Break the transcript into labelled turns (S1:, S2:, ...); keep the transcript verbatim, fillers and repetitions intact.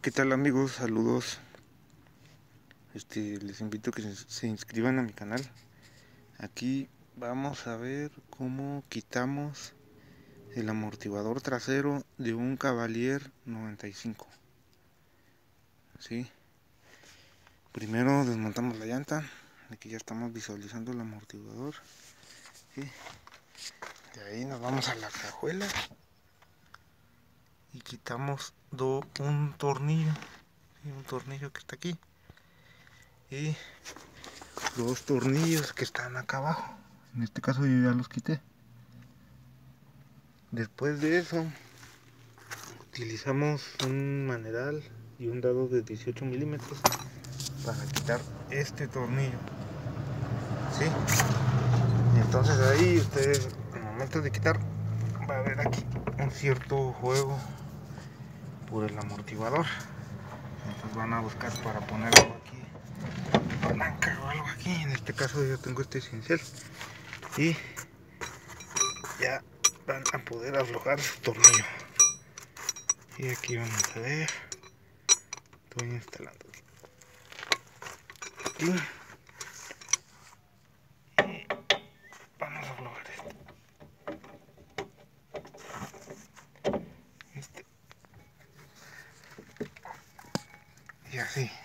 S1: ¿Qué tal, amigos? Saludos. Este, les invito a que se, se inscriban a mi canal. Aquí vamos a ver cómo quitamos el amortiguador trasero de un Cavalier noventa y cinco. ¿Sí? Primero desmontamos la llanta. Aquí ya estamos visualizando el amortiguador. ¿Sí? De ahí nos vamos a la cajuela y quitamos do, un tornillo. ¿Sí? Un tornillo que está aquí. Y los tornillos que están acá abajo. En este caso yo ya los quité. Después de eso utilizamos un maneral y un dado de dieciocho milímetros para quitar este tornillo. ¿Sí? Y entonces ahí ustedes, al momento de quitar, va a haber aquí un cierto juego por el amortiguador. Entonces van a buscar para poner algo aquí, palanca o algo aquí. En este caso yo tengo este cincel y ya van a poder aflojar su tornillo. Y aquí vamos a ver, estoy instalando aquí y vamos a aflojar este, este y así.